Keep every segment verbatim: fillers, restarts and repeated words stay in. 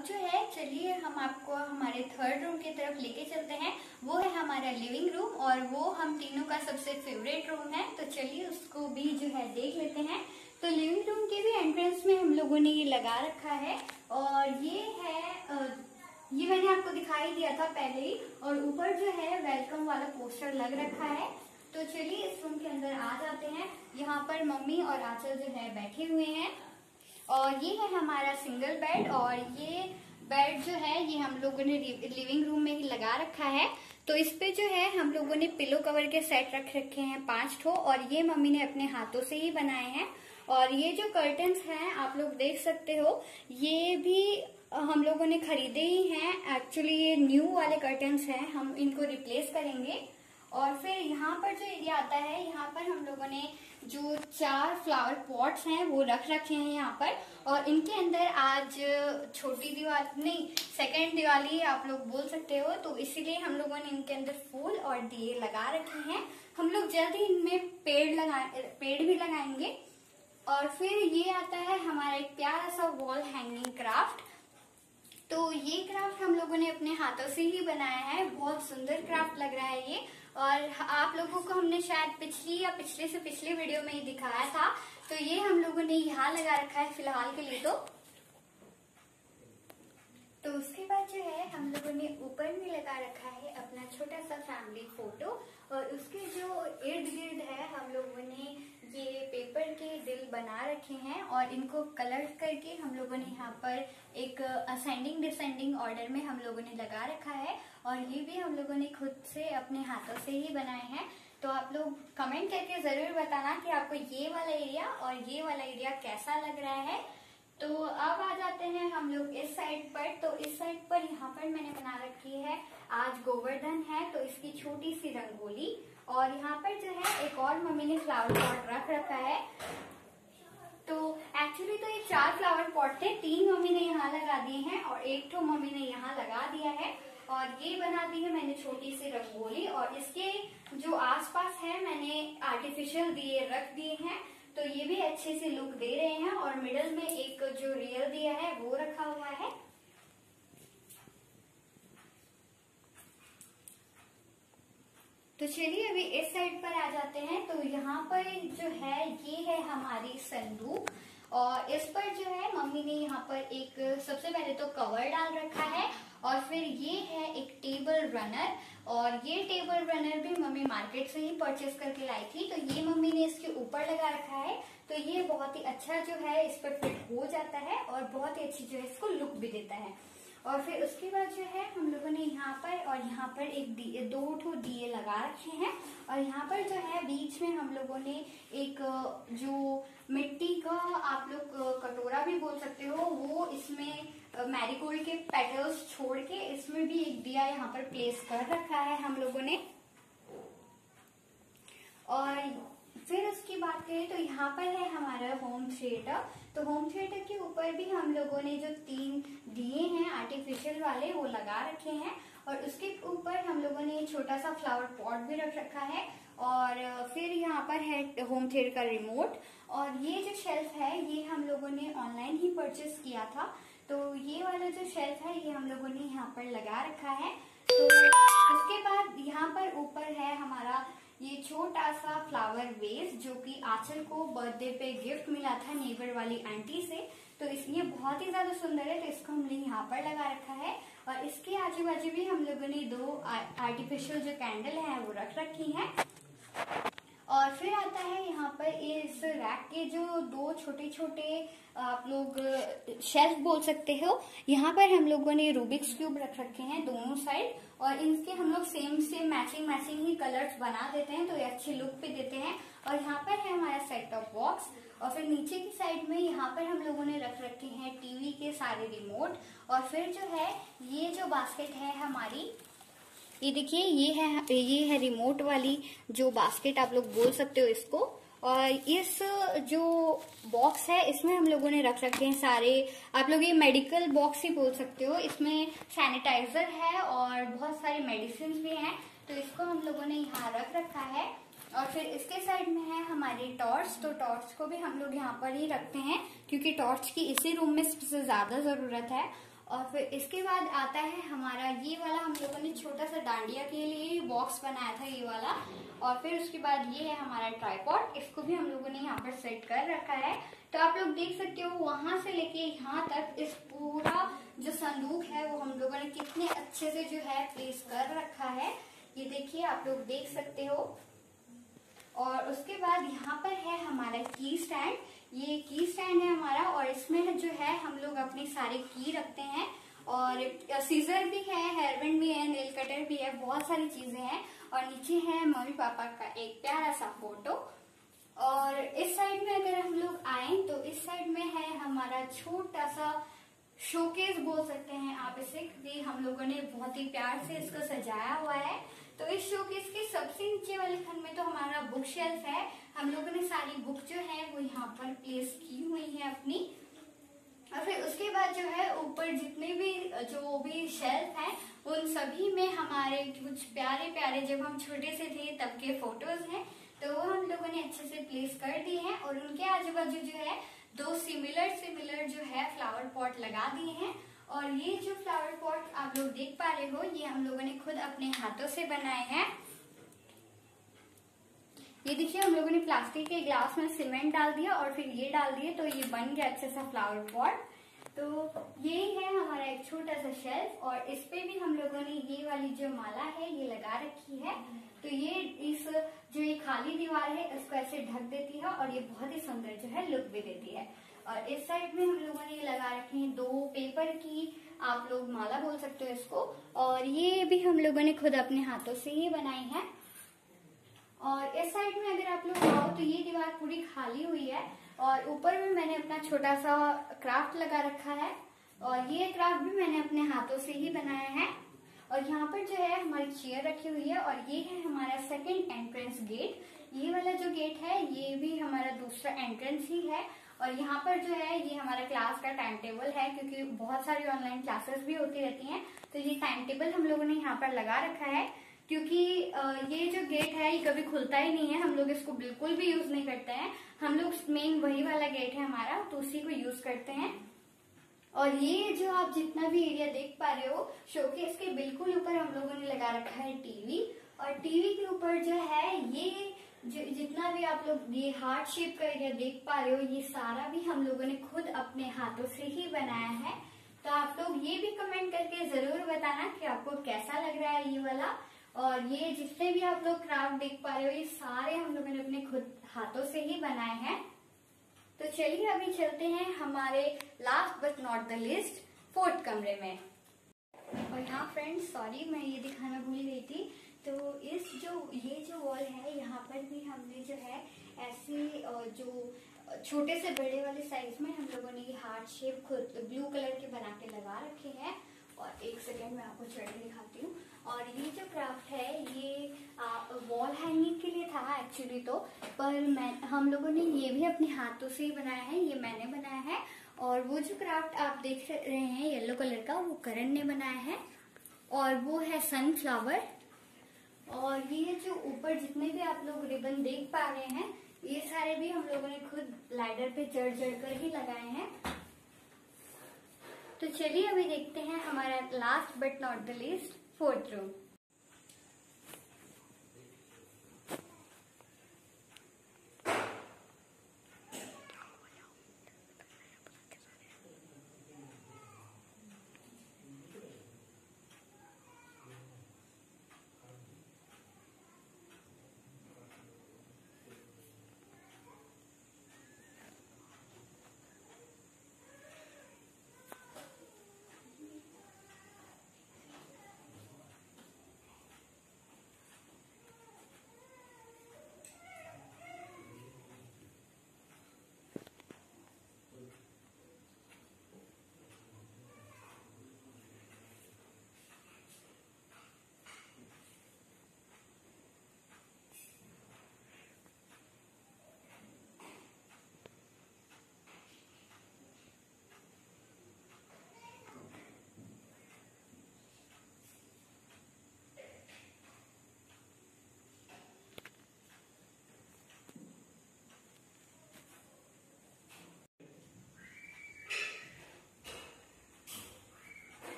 अब जो है चलिए हम आपको हमारे थर्ड रूम की तरफ लेके चलते हैं। वो है हमारा लिविंग रूम और वो हम तीनों का सबसे फेवरेट रूम है। तो चलिए उसको भी जो है देख लेते हैं। तो लिविंग रूम के भी एंट्रेंस में हम लोगों ने ये लगा रखा है और ये है ये मैंने आपको दिखाई दिया था पहले ही। और ऊपर जो है वेलकम वाला पोस्टर लग रखा है। तो चलिए इस रूम के अंदर आ जाते हैं। यहाँ पर मम्मी और आंचल जो है बैठे हुए हैं और ये है हमारा सिंगल बेड। और ये बेड जो है ये हम लोगों ने लिविंग रूम में ही लगा रखा है। तो इस पे जो है हम लोगों ने पिलो कवर के सेट रख रखे हैं पांच ठो और ये मम्मी ने अपने हाथों से ही बनाए हैं। और ये जो कर्टन्स हैं आप लोग देख सकते हो, ये भी हम लोगों ने खरीदे ही हैं। एक्चुअली ये न्यू वाले कर्टन्स हैं, हम इनको रिप्लेस करेंगे। और फिर यहाँ पर जो एरिया आता है, यहाँ पर हम लोगों ने जो चार फ्लावर पॉट्स हैं वो रख रखे हैं यहाँ पर। और इनके अंदर आज छोटी दिवाली नहीं सेकेंड दिवाली आप लोग बोल सकते हो, तो इसीलिए हम लोगों ने इनके अंदर फूल और दिए लगा रखे हैं। हम लोग जल्द ही इनमें पेड़ लगा पेड़ भी लगाएंगे। और फिर ये आता है हमारा एक प्यारा सा वॉल हैंगिंग क्राफ्ट। तो ये क्राफ्ट हम लोगों ने अपने हाथों से ही बनाया है, बहुत सुंदर क्राफ्ट लग रहा है ये। और आप लोगों को हमने शायद पिछली या पिछले से पिछले वीडियो में ही दिखाया था। तो ये हम लोगों ने यहाँ लगा रखा है फिलहाल के लिए। तो तो उसके बाद जो है हम लोगों ने ऊपर में लगा रखा है अपना छोटा सा फैमिली फोटो। और उसके जो इर्द गिर्द है हम लोगों ने ये पेपर के दिल बना रखे हैं और इनको कलर करके हम लोगों ने यहाँ पर एक असेंडिंग डिसेंडिंग ऑर्डर में हम लोगों ने लगा रखा है। और ये भी हम लोगों ने खुद से अपने हाथों से ही बनाए हैं। तो आप लोग कमेंट करके जरूर बताना कि आपको ये वाला एरिया और ये वाला एरिया कैसा लग रहा है। तो अब आ जाते हैं हम लोग इस साइड पर। तो इस साइड पर यहाँ पर मैंने बना रखी है, आज गोवर्धन है तो इसकी छोटी सी रंगोली। और यहाँ पर जो है एक और मम्मी ने फ्लावर पॉट रख रखा है। तो एक्चुअली तो ये चार फ्लावर पॉट थे, तीन मम्मी ने यहाँ लगा दिए हैं और एक तो मम्मी ने यहाँ लगा दिया है। और ये बना दी है मैंने छोटी सी रंगोली। और इसके जो आसपास है मैंने आर्टिफिशियल दिए रख दिए हैं, तो ये भी अच्छे से लुक दे रहे हैं। और मिडल में एक जो रियल दिया है वो रखा हुआ है। तो चलिए अभी इस साइड पर आ जाते हैं। तो यहाँ पर जो है ये है हमारी संदूक। और इस पर जो है मम्मी ने यहाँ पर एक सबसे पहले तो कवर डाल रखा है और फिर ये है एक टेबल रनर। और ये टेबल रनर भी मम्मी मार्केट से ही परचेज करके लाई थी। तो ये मम्मी ने इसके ऊपर लगा रखा है। तो ये बहुत ही अच्छा जो है इस पर फिट हो जाता है और बहुत ही अच्छी जो है इसको लुक भी देता है। और फिर उसके बाद जो है हम लोगों ने यहाँ पर और यहाँ पर एक दिए दो ठो दिए लगा रखे हैं। और यहाँ पर जो है बीच में हम लोगों ने एक जो मिट्टी का आप लोग कटोरा भी बोल सकते हो, वो इसमें मैरीगोल्ड के पेटल्स छोड़ के इसमें भी एक दिया यहाँ पर प्लेस कर रखा है हम लोगों ने। और फिर उसकी बात करें तो यहाँ पर है हमारा होम थिएटर। तो होम थिएटर के ऊपर भी हम लोगों ने जो तीन दिए हैं आर्टिफिशियल वाले वो लगा रखे हैं। और उसके ऊपर हम लोगों ने छोटा सा फ्लावर पॉट भी रख रखा है। और फिर यहाँ पर है होम थिएटर का रिमोट। और ये जो शेल्फ है ये हम लोगों ने ऑनलाइन ही परचेस किया था। तो ये वाला जो शेल्फ है ये हम लोगों ने यहाँ पर लगा रखा है। तो उसके बाद यहाँ पर ऊपर है हमारा ये छोटा सा फ्लावर वेस जो कि आंचल को बर्थडे पे गिफ्ट मिला था नेबर वाली आंटी से। तो इसलिए बहुत ही ज्यादा सुंदर है, तो इसको हमने यहाँ पर लगा रखा है। और इसके आजू बाजू भी हम लोगों ने दो आर्टिफिशियल जो कैंडल है वो रख रखी है। और फिर आता है यहाँ पर इस रैक के जो दो छोटे छोटे आप लोग शेल्फ बोल सकते हो, यहाँ पर हम लोगों ने रूबिक्स क्यूब रख रखे हैं दोनों साइड। और इनके हम लोग सेम सेम मैचिंग मैचिंग ही कलर्स बना देते हैं तो ये अच्छे लुक पे देते हैं। और यहाँ पर है हमारा सेट टॉप बॉक्स। और फिर नीचे की साइड में यहाँ पर हम लोगों ने रख रखे हैं टीवी के सारे रिमोट। और फिर जो है ये जो बास्केट है हमारी, ये देखिए ये है ये है रिमोट वाली जो बास्केट आप लोग बोल सकते हो इसको। और इस जो बॉक्स है इसमें हम लोगों ने रख रखे हैं सारे, आप लोग ये मेडिकल बॉक्स ही बोल सकते हो। इसमें सैनिटाइजर है और बहुत सारे मेडिसिन भी हैं, तो इसको हम लोगों ने यहाँ रख रखा है। और फिर इसके साइड में है हमारी टॉर्च। तो टॉर्च को भी हम लोग यहाँ पर ही रखते हैं क्योंकि टॉर्च की इसी रूम में सबसे ज्यादा जरूरत है। और फिर इसके बाद आता है हमारा ये वाला, हम लोगों ने छोटा सा डांडिया के लिए बॉक्स बनाया था ये वाला। और फिर उसके बाद ये है हमारा ट्राइपॉड, इसको भी हम लोगों ने यहाँ पर सेट कर रखा है। तो आप लोग देख सकते हो वहां से लेके यहाँ तक इस पूरा जो संदूक है वो हम लोगों ने कितने अच्छे से जो है प्लेस कर रखा है, ये देखिए आप लोग देख सकते हो। और उसके बाद यहाँ पर है हमारा की स्टैंड, ये की स्टैंड है हमारा, और इसमें जो है हम लोग अपनी सारे की रखते हैं। और सीजर भी है, हेयरबैंड भी है, नेल कटर भी है, बहुत सारी चीजें हैं। और नीचे है मम्मी पापा का एक प्यारा सा फोटो। और इस साइड में अगर हम लोग आए तो इस साइड में है हमारा छोटा सा शोकेस बोल सकते हैं आप इसे, क्योंकि हम लोगों ने बहुत ही प्यार से इसको सजाया हुआ है। तो इस शोकेस के सबसे नीचे वाले खंड में तो हमारा बुक शेल्फ है, हम लोगों ने सारी बुक जो है वो यहाँ पर प्लेस की हुई है अपनी। और फिर उसके बाद जो है ऊपर जितने भी जो भी शेल्फ है उन सभी में हमारे कुछ प्यारे प्यारे जब हम छोटे से थे तब के फोटोज हैं, तो वो हम लोगों ने अच्छे से प्लेस कर दिए हैं। और उनके आजू बाजू जो है दो सिमिलर सिमिलर जो है फ्लावर पॉट लगा दिए हैं। और ये जो फ्लावर पॉट आप लोग देख पा रहे हो ये हम लोगों ने खुद अपने हाथों से बनाए हैं। ये देखिए हम लोगों ने प्लास्टिक के ग्लास में सीमेंट डाल दिया और फिर ये डाल दिए तो ये बन गया अच्छा सा फ्लावर पॉट। तो यही है हमारा एक छोटा सा शेल्फ, और इस पे भी हम लोगों ने ये वाली जो माला है ये लगा रखी है। तो ये इस जो ये खाली दीवार है इसको ऐसे ढक देती है और ये बहुत ही सुंदर जो है लुक भी देती है। और इस साइड में हम लोगों ने लगा रखे हैं दो पेपर की, आप लोग माला बोल सकते हो इसको, और ये भी हम लोगों ने खुद अपने हाथों से ही बनाई है। और इस साइड में अगर आप लोग आओ तो ये दीवार पूरी खाली हुई है, और ऊपर में मैंने अपना छोटा सा क्राफ्ट लगा रखा है, और ये क्राफ्ट भी मैंने अपने हाथों से ही बनाया है। और यहाँ पर जो है हमारी चेयर रखी हुई है, और ये है हमारा सेकंड एंट्रेंस गेट। ये वाला जो गेट है ये भी हमारा दूसरा एंट्रेंस ही है। और यहाँ पर जो है ये हमारा क्लास का टाइम टेबल है, क्योंकि बहुत सारी ऑनलाइन क्लासेस भी होती रहती हैं, तो ये टाइम टेबल हम लोगों ने यहाँ पर लगा रखा है। क्योंकि ये जो गेट है ये कभी खुलता ही नहीं है, हम लोग इसको बिल्कुल भी यूज नहीं करते हैं, हम लोग मेन वही वाला गेट है हमारा तो उसी को यूज करते हैं। और ये जो आप जितना भी एरिया देख पा रहे हो शोकेस के बिल्कुल ऊपर हम लोगों ने लगा रखा है टीवी, और टीवी के ऊपर जो है ये जो जितना भी आप लोग ये हार्ट शेप का एरिया देख पा रहे हो ये सारा भी हम लोगों ने खुद अपने हाथों से ही बनाया है। तो आप लोग ये भी कमेंट करके जरूर बताना कि आपको कैसा लग रहा है ये वाला। और ये जितने भी आप लोग क्राफ्ट देख पा रहे हो ये सारे हम लोगों ने अपने खुद हाथों से ही बनाए हैं। तो चलिए अभी चलते हैं हमारे last but not the least fourth कमरे में। और यहाँ फ्रेंड्स सॉरी मैं ये दिखाना भूल गई थी, तो इस जो ये जो वॉल है यहाँ पर भी हमने जो है ऐसे जो छोटे से बड़े वाले साइज में हम लोगों ने ये हार्ट शेप खुद ब्लू कलर के बना के लगा रखे हैं। और एक सेकेंड में आपको चढ़ के दिखाती हूँ। और ये जो क्राफ्ट है ये वॉल हैंगिंग के लिए था एक्चुअली तो, पर मैं हम लोगों ने ये भी अपने हाथों से ही बनाया है, ये मैंने बनाया है। और वो जो क्राफ्ट आप देख रहे हैं येलो कलर का वो करण ने बनाया है, और वो है सनफ्लावर। और ये जो ऊपर जितने भी आप लोग रिबन देख पा रहे हैं ये सारे भी हम लोगों ने खुद लैडर पे चढ़ चढ़ कर ही लगाए हैं। तो चलिए अभी देखते हैं हमारा last but not the least fourth room.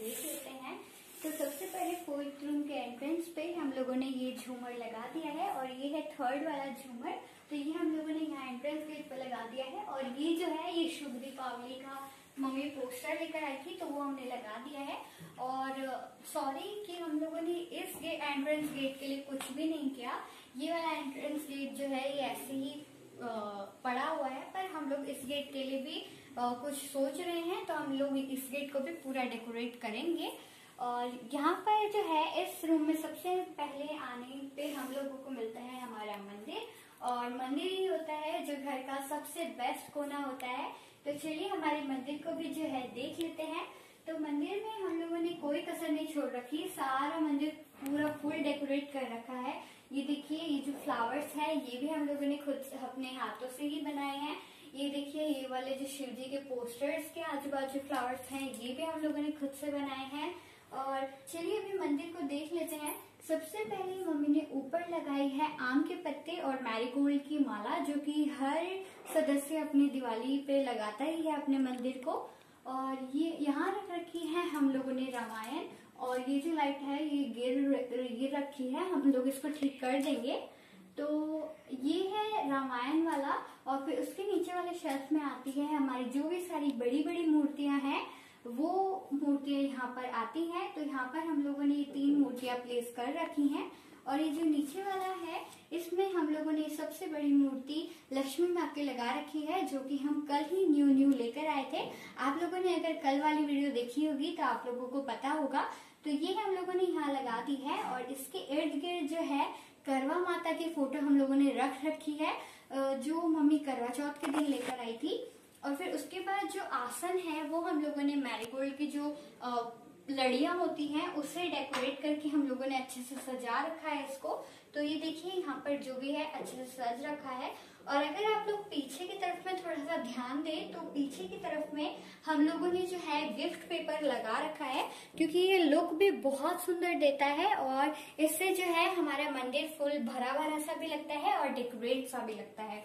देख लेते हैं। तो सबसे पहले फोर्थ रूम के एंट्रेंस पे हम लोगों ने ये झूमर लगा दिया है और ये है थर्ड वाला झूमर। तो ये हम लोगों ने यहाँ एंट्रेंस गेट पे लगा दिया है और ये जो है ये शुभ दीपावली का मम्मी पोस्टर लेकर आई थी तो वो हमने लगा दिया है। और सॉरी कि हम लोगों ने इस गेट एंट्रेंस गेट के लिए कुछ भी नहीं किया। ये वाला एंट्रेंस गेट जो है ये ऐसे ही पड़ा हुआ है, पर हम लोग इस गेट के लिए भी आ, कुछ सोच रहे हैं तो हम लोग इस गेट को भी पूरा डेकोरेट करेंगे। और यहाँ पर जो है इस रूम में सबसे पहले आने पे हम लोगों को मिलता है हमारा मंदिर, और मंदिर ही होता है जो घर का सबसे बेस्ट कोना होता है। तो चलिए हमारे मंदिर को भी जो है देख लेते हैं। तो मंदिर में हम लोगों ने कोई कसर नहीं छोड़ रखी, सारा मंदिर पूरा फुल डेकोरेट कर रखा है। ये देखिए ये जो फ्लावर्स है ये भी हम लोगों ने खुद अपने हाथों से ही बनाए हैं। ये देखिए ये वाले जो शिव जी के पोस्टर्स के आजू बाजू फ्लावर्स हैं ये भी हम लोगों ने खुद से बनाए हैं। और चलिए अभी मंदिर को देख लेते हैं। सबसे पहले मम्मी ने ऊपर लगाई है आम के पत्ते और मैरीगोल्ड की माला, जो कि हर सदस्य अपनी दिवाली पे लगाता ही है अपने मंदिर को। और ये यहाँ रख रखी है हम लोगों ने रामायण, और ये जो लाइट है ये गिर ये रखी है, हम लोग इसको ठीक कर देंगे। तो ये है रामायण वाला, और फिर उसके नीचे वाले शेल्फ में आती है हमारी जो भी सारी बड़ी बड़ी मूर्तियां हैं वो मूर्तियां यहाँ पर आती हैं। तो यहाँ पर हम लोगों ने ये तीन मूर्तियां प्लेस कर रखी हैं। और ये जो नीचे वाला है इसमें हम लोगों ने सबसे बड़ी मूर्ति लक्ष्मी माँ की लगा रखी है, जो कि हम कल ही न्यू न्यू लेकर आए थे। आप लोगों ने अगर कल वाली वीडियो देखी होगी तो आप लोगों को पता होगा। तो ये हम लोगों ने यहाँ लगा दी है, और इसके इर्द गिर्द जो है करवा माता की फोटो हम लोगों ने रख रखी है, जो मम्मी करवा चौथ के दिन लेकर आई थी। और फिर उसके बाद जो आसन है वो हम लोगों ने मैरीगोल्ड की जो लड़ियां होती हैं उससे डेकोरेट करके हम लोगों ने अच्छे से सजा रखा है इसको। तो ये देखिए यहाँ पर जो भी है अच्छे से सज रखा है। और अगर आप लोग पीछे की तरफ में थोड़ा सा ध्यान दें तो पीछे की तरफ में हम लोगों ने जो है गिफ्ट पेपर लगा रखा है, क्योंकि ये लुक भी बहुत सुंदर देता है और इससे जो है हमारा मंदिर फुल भरा भरा सा भी लगता है और डेकोरेट सा भी लगता है।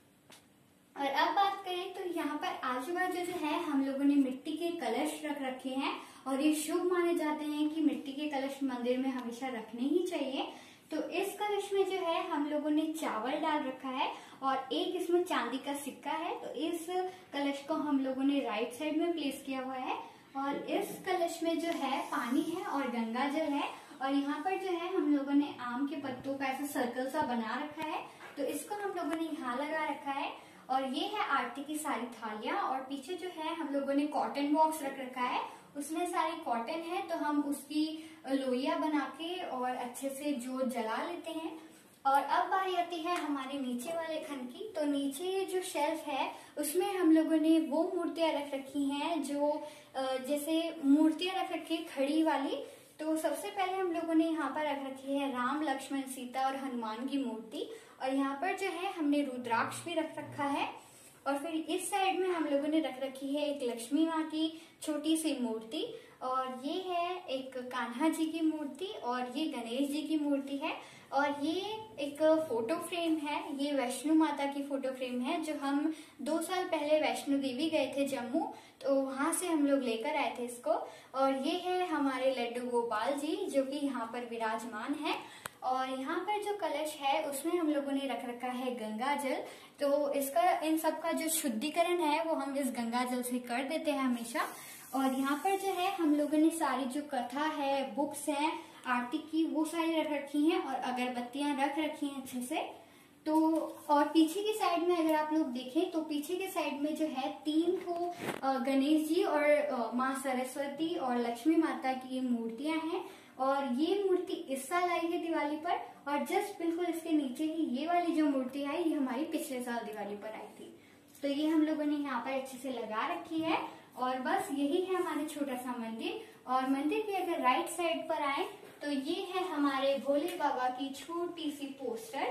और अब बात करें तो यहाँ पर आजू बाजू जो है हम लोगों ने मिट्टी के कलश रख रखे हैं, और ये शुभ माने जाते हैं कि मिट्टी के कलश मंदिर में हमेशा रखने ही चाहिए। तो इस कलश में जो है हम लोगों ने चावल डाल रखा है और एक इसमें चांदी का सिक्का है। तो इस कलश को हम लोगों ने राइट साइड में प्लेस किया हुआ है, और इस कलश में जो है पानी है और गंगा जल है। और यहाँ पर जो है हम लोगों ने आम के पत्तों का ऐसा सर्कल सा बना रखा है, तो इसको हम लोगों ने यहाँ लगा रखा है। और ये है आरती की सारी थालियां, और पीछे जो है हम लोगों ने कॉटन बॉक्स रख रखा है, उसमें सारी कॉटन है तो हम उसकी लोइया बना के और अच्छे से जोत जला लेते हैं। और अब बारी आती है हमारे नीचे वाले खंड की। तो नीचे जो शेल्फ है उसमें हम लोगों ने वो मूर्तियां रख रखी हैं जो जैसे मूर्तियां रख रखी है खड़ी वाली। तो सबसे पहले हम लोगों ने यहाँ पर रख रखी है राम लक्ष्मण सीता और हनुमान की मूर्ति, और यहाँ पर जो है हमने रुद्राक्ष भी रख रखा है। और फिर इस साइड में हम लोगों ने रख रखी है एक लक्ष्मी माँ की छोटी सी मूर्ति, और ये है एक कान्हा जी की मूर्ति, और ये गणेश जी की मूर्ति है। और ये एक फोटो फ्रेम है, ये वैष्णो माता की फोटो फ्रेम है जो हम दो साल पहले वैष्णो देवी गए थे जम्मू, तो वहां से हम लोग लेकर आए थे इसको। और ये है हमारे लड्डू गोपाल जी जो कि यहाँ पर विराजमान है। और यहाँ पर जो कलश है उसमें हम लोगों ने रख रखा है गंगा जल। तो इसका इन सब का जो शुद्धिकरण है वो हम इस गंगा जल से कर देते हैं हमेशा। और यहाँ पर जो है हम लोगों ने सारी जो कथा है, बुक्स हैं आरती की, वो सारी रख रखी हैं, और अगरबत्तियां रख रखी हैं अच्छे से। तो और पीछे की साइड में अगर आप लोग देखें तो पीछे के साइड में जो है तीन को गणेश जी और माँ सरस्वती और लक्ष्मी माता की मूर्तियां हैं। और ये मूर्ति इस साल आई है दिवाली पर, और जस्ट बिल्कुल इसके नीचे ही ये वाली जो मूर्ति आई ये हमारी पिछले साल दिवाली पर आई थी। तो ये हम लोगों ने यहाँ पर अच्छे से लगा रखी है। और बस यही है हमारा छोटा सा मंदिर। और मंदिर के अगर राइट साइड पर आए तो ये है हमारे भोले बाबा की छोटी सी पोस्टर,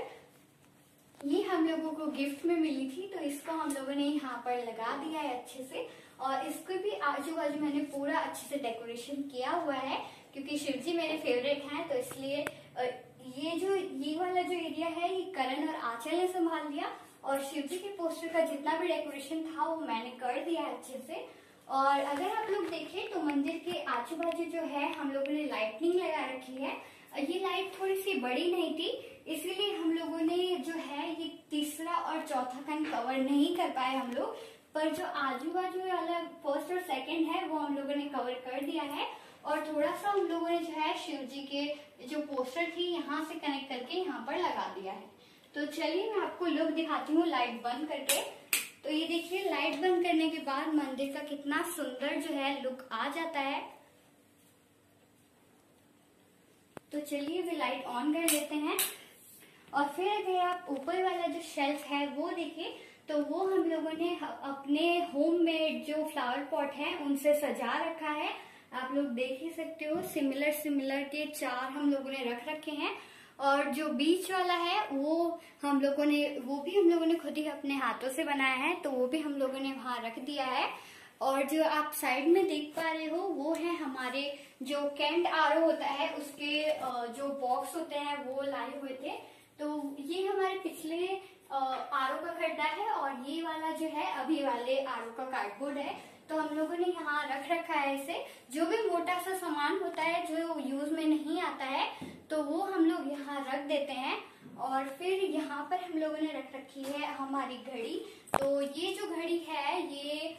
ये हम लोगों को गिफ्ट में मिली थी, तो इसको हम लोगों ने यहाँ पर लगा दिया है अच्छे से। और इसको भी आजू बाजू मैंने पूरा अच्छे से डेकोरेशन किया हुआ है, क्योंकि शिव जी मेरे फेवरेट हैं, तो इसलिए ये जो ये वाला जो एरिया है ये करण और आंचल ने संभाल लिया, और शिव जी के पोस्टर का जितना भी डेकोरेशन था वो मैंने कर दिया अच्छे से। और अगर आप लोग देखें तो मंदिर के आजू बाजू जो है हम लोगों ने लाइटनिंग लगा रखी है। ये लाइट थोड़ी सी बड़ी नहीं थी, इसलिए हम लोगों ने जो है ये तीसरा और चौथा खंड कवर नहीं कर पाए हम लोग, पर जो आजू बाजू वाला फर्स्ट और सेकंड है वो हम लोगों ने कवर कर दिया है। और थोड़ा सा हम लोगों ने जो है शिव जी के जो पोस्टर थी यहाँ से कनेक्ट करके यहाँ पर लगा दिया है। तो चलिए मैं आपको लुक दिखाती हूँ लाइट बंद करके। तो ये देखिए लाइट बंद करने के बाद मंदिर का कितना सुंदर जो है लुक आ जाता है। तो चलिए वे लाइट ऑन कर लेते हैं। और फिर अगर आप ऊपर वाला जो शेल्फ है वो देखिए तो वो हम लोगों ने अपने होम मेड जो फ्लावर पॉट है उनसे सजा रखा है। आप लोग देख ही सकते हो सिमिलर सिमिलर के चार हम लोगों ने रख रखे हैं। और जो बीच वाला है वो हम लोगों ने वो भी हम लोगों ने खुद ही अपने हाथों से बनाया है, तो वो भी हम लोगों ने वहां रख दिया है। और जो आप साइड में देख पा रहे हो वो है हमारे जो कैंड आरो होता है उसके जो बॉक्स होते हैं वो लाए हुए थे। तो ये हमारे पिछले आरो का खड्डा है और ये वाला जो है अभी वाले आरो का कार्डबोर्ड है। तो हम लोगों ने यहाँ रख रखा है इसे। जो भी मोटा सा सामान होता है जो यूज में नहीं आता है तो वो हम लोग यहाँ रख देते हैं। और फिर यहाँ पर हम लोगों ने रख रखी है हमारी घड़ी। तो ये जो घड़ी है ये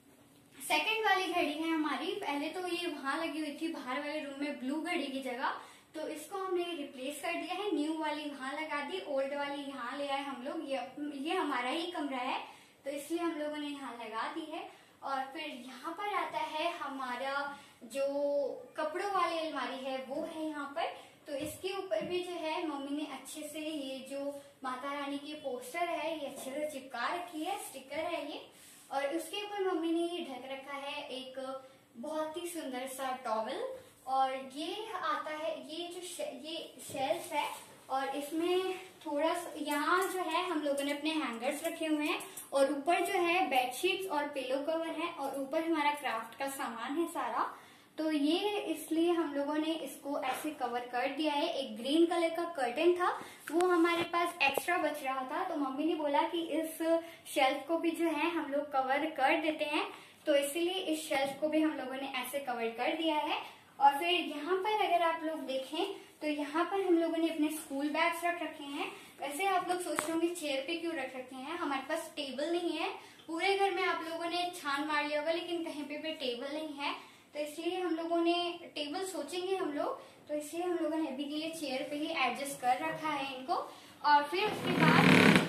सेकंड वाली घड़ी है हमारी। पहले तो ये वहां लगी हुई थी बाहर वाले रूम में ब्लू घड़ी की जगह, तो इसको हमने रिप्लेस कर दिया है, न्यू वाली वहां लगा दी, ओल्ड वाली यहाँ ले आए हम लोग। ये ये हमारा ही कमरा है तो इसलिए हम लोगों ने यहाँ लगा दी है। और फिर यहाँ पर आता है हमारा जो कपड़ों वाली अलमारी है वो है यहाँ पर। तो इसके ऊपर भी जो है मम्मी ने अच्छे से ये जो माता रानी की पोस्टर है ये अच्छे से चिपका रखी है, स्टिकर है ये। और उसके ऊपर मम्मी ने ये ढक रखा है एक बहुत ही सुंदर सा टॉवल। और ये आता है ये जो शे, ये शेल्फ है और इसमें थोड़ा यहाँ जो है हम लोगों ने अपने हैंगर्स रखे हुए हैं और ऊपर जो है बेडशीट्स और पिलो कवर है और ऊपर हमारा क्राफ्ट का सामान है सारा। तो ये इसलिए हम लोगों ने इसको ऐसे कवर कर दिया है। एक ग्रीन कलर का कर्टन था वो हमारे पास एक्स्ट्रा बच रहा था, तो मम्मी ने बोला कि इस शेल्फ को भी जो है हम लोग कवर कर देते हैं, तो इसीलिए इस शेल्फ को भी हम लोगों ने ऐसे कवर कर दिया है। और फिर यहाँ पर अगर आप लोग देखें तो यहाँ पर हम लोगों ने अपने स्कूल बैग्स रख रखे हैं। वैसे आप लोग सोच रहे होंगे चेयर पे क्यों रख रखे हैं, हमारे पास टेबल नहीं है। पूरे घर में आप लोगों ने छान मार लिया होगा लेकिन कहीं पे भी टेबल नहीं है, तो इसलिए हम लोगों ने टेबल सोचेंगे हम लोग, तो इसलिए हम लोगों ने अभी के लिए चेयर पे ही एडजस्ट कर रखा है इनको। और फिर उसके बाद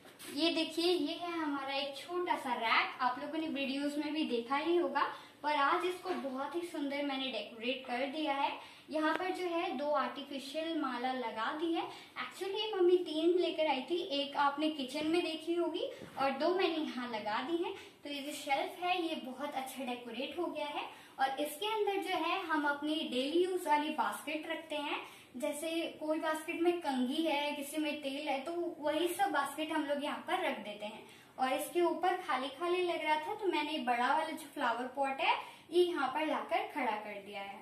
ये देखिए ये है हमारा एक छोटा सा रैक। आप लोगों ने वीडियोस में भी देखा ही होगा, पर आज इसको बहुत ही सुंदर मैंने डेकोरेट कर दिया है। यहाँ पर जो है दो आर्टिफिशियल माला लगा दी है। एक्चुअली मम्मी तीन लेकर आई थी, एक आपने किचन में देखी होगी और दो मैंने यहाँ लगा दी है। तो ये जो शेल्फ है ये बहुत अच्छा डेकोरेट हो गया है। और इसके अंदर जो है हम अपनी डेली यूज वाली बास्केट रखते हैं। जैसे कोई बास्केट में कंघी है, किसी में तेल है, तो वही सब बास्केट हम लोग यहाँ पर रख देते हैं। और इसके ऊपर खाली खाली लग रहा था तो मैंने बड़ा वाला जो फ्लावर पॉट है ये यहाँ पर लाकर खड़ा कर दिया है।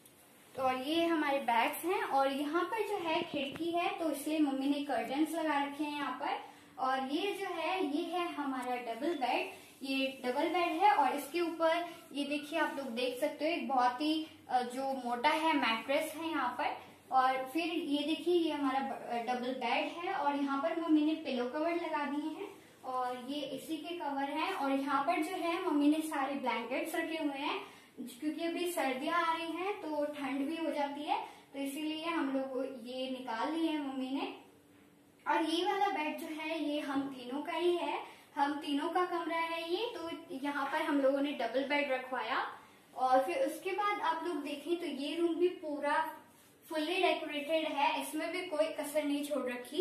तो और ये हमारे बैग्स हैं और यहाँ पर जो है खिड़की है तो इसलिए मम्मी ने कर्टन्स लगा रखे हैं यहाँ पर। और ये जो है ये है हमारा डबल बेड। ये डबल बेड है और इसके ऊपर ये देखिए आप लोग देख सकते हो एक बहुत ही जो मोटा है मैट्रेस है यहाँ पर। और फिर ये देखिए ये हमारा डबल बेड है और यहाँ पर मम्मी ने पिलो कवर लगा दिए हैं और ये इसी के कवर हैं। और यहाँ पर जो है मम्मी ने सारे ब्लैंकेट्स रखे हुए हैं क्योंकि अभी सर्दियां आ रही हैं तो ठंड भी हो जाती है, तो इसीलिए हम लोग ये निकाल लिए हैं मम्मी ने। और ये वाला बेड जो है ये हम तीनों का ही है, हम तीनों का कमरा है ये, तो यहाँ पर हम लोगों ने डबल बेड रखवाया। और फिर उसके बाद आप लोग देखें तो ये रूम भी पूरा फुल्ली डेकोरेटेड है, इसमें भी कोई कसर नहीं छोड़ रखी।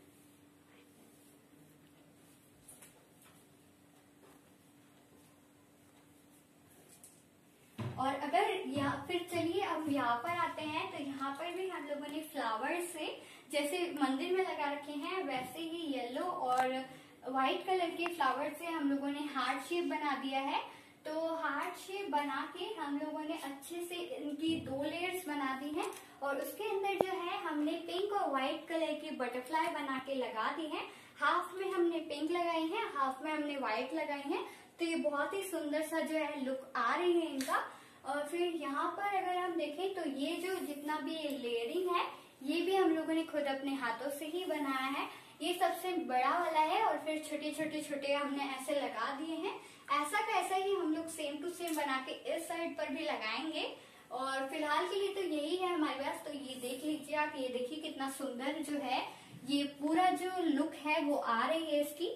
और अगर यहाँ फिर चलिए अब यहाँ पर आते हैं तो यहाँ पर भी हम लोगों ने फ्लावर से जैसे मंदिर में लगा रखे हैं वैसे ही येलो और व्हाइट कलर के फ्लावर से हम लोगों ने हार्ट शेप बना दिया है। तो हार्ट शेप बना के हम लोगों ने अच्छे से इनकी दो लेयर्स बना दी हैं और उसके अंदर जो है हमने पिंक और व्हाइट कलर की बटरफ्लाई बना के लगा दी है। हाफ में हमने पिंक लगाई है, हाफ में हमने व्हाइट लगाई है तो ये बहुत ही सुंदर सा जो है लुक आ रही है इनका। और फिर यहाँ पर अगर हम देखें तो ये जो जितना भी लेयरिंग है ये भी हम लोगों ने खुद अपने हाथों से ही बनाया है। ये सबसे बड़ा वाला है और फिर छोटे छोटे छोटे हमने ऐसे लगा दिए हैं। ऐसा का ऐसा ही हम लोग सेम टू सेम बना के इस साइड पर भी लगाएंगे। और फिलहाल के लिए तो यही है हमारे पास। तो ये देख लीजिए आप, ये देखिए कितना सुंदर जो है ये पूरा जो लुक है वो आ रही है इसकी।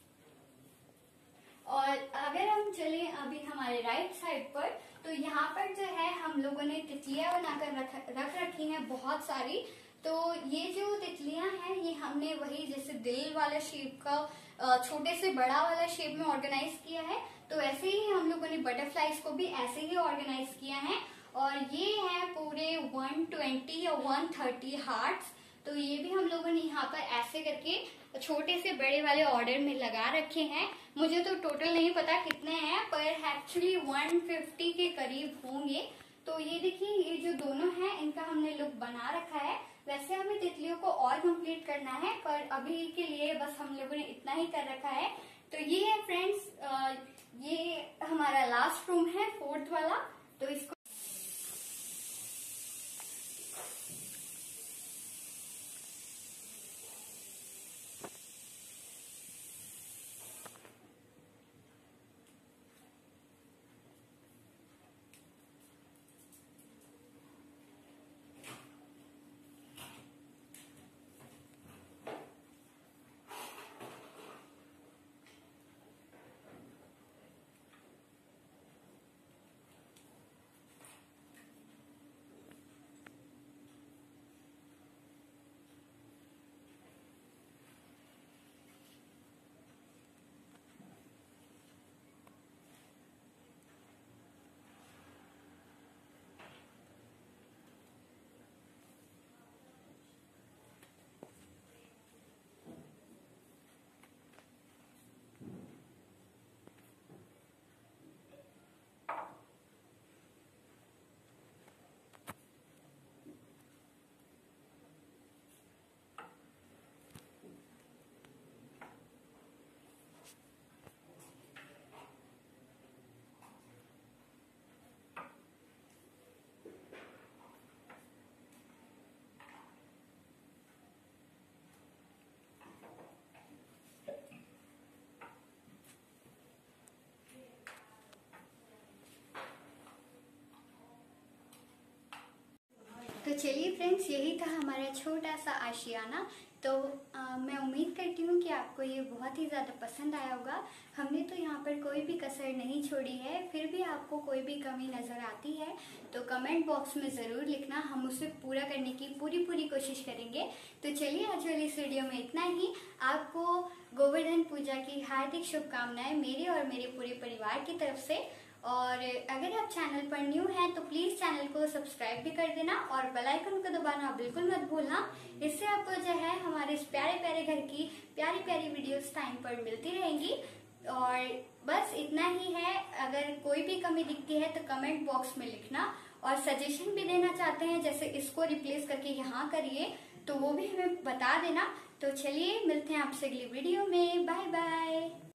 और अगर हम चले अभी हमारे राइट साइड पर, तो यहाँ पर जो है हम लोगों ने तितलियां बनाकर रख रख रखी हैं बहुत सारी। तो ये जो तितलियां हैं ये हमने वही जैसे दिल वाला शेप का छोटे से बड़ा वाला शेप में ऑर्गेनाइज किया है। तो ऐसे ही हम लोगों ने बटरफ्लाईज को भी ऐसे ही ऑर्गेनाइज किया है। और ये है पूरे एक सौ बीस या एक सौ तीस हार्ट्स। तो ये भी हम लोगों ने यहाँ पर ऐसे करके छोटे से बड़े वाले ऑर्डर में लगा रखे हैं। मुझे तो टोटल नहीं पता कितने हैं, पर एक्चुअली एक सौ पचास के करीब होंगे। तो ये देखिए ये जो दोनों हैं इनका हमने लुक बना रखा है। वैसे हमें तितलियों को और कंप्लीट करना है, पर अभी के लिए बस हम लोगों ने इतना ही कर रखा है। तो ये है फ्रेंड्स, ये हमारा लास्ट रूम है, फोर्थ वाला। तो इसको तो चलिए फ्रेंड्स, यही था हमारा छोटा सा आशियाना। तो आ, मैं उम्मीद करती हूँ कि आपको ये बहुत ही ज़्यादा पसंद आया होगा। हमने तो यहाँ पर कोई भी कसर नहीं छोड़ी है। फिर भी आपको कोई भी कमी नज़र आती है तो कमेंट बॉक्स में ज़रूर लिखना, हम उसे पूरा करने की पूरी पूरी कोशिश करेंगे। तो चलिए आज वाली इस वीडियो में इतना ही। आपको गोवर्धन पूजा की हार्दिक शुभकामनाएं मेरे और मेरे पूरे परिवार की तरफ से। और अगर आप चैनल पर न्यू हैं तो प्लीज चैनल को सब्सक्राइब भी कर देना और बेल आइकन को दबाना बिल्कुल मत भूलना। इससे आपको जो है हमारे इस प्यारे प्यारे घर की प्यारी प्यारी वीडियोस टाइम पर मिलती रहेंगी। और बस इतना ही है। अगर कोई भी कमी दिखती है तो कमेंट बॉक्स में लिखना, और सजेशन भी देना चाहते हैं जैसे इसको रिप्लेस करके यहाँ करिए तो वो भी हमें बता देना। तो चलिए मिलते हैं आपसे अगली वीडियो में। Bye bye.